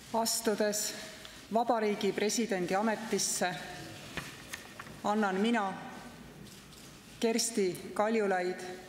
Astudes Vabariigi Presidendi ametisse, annan mina, Kersti Kaljulaid,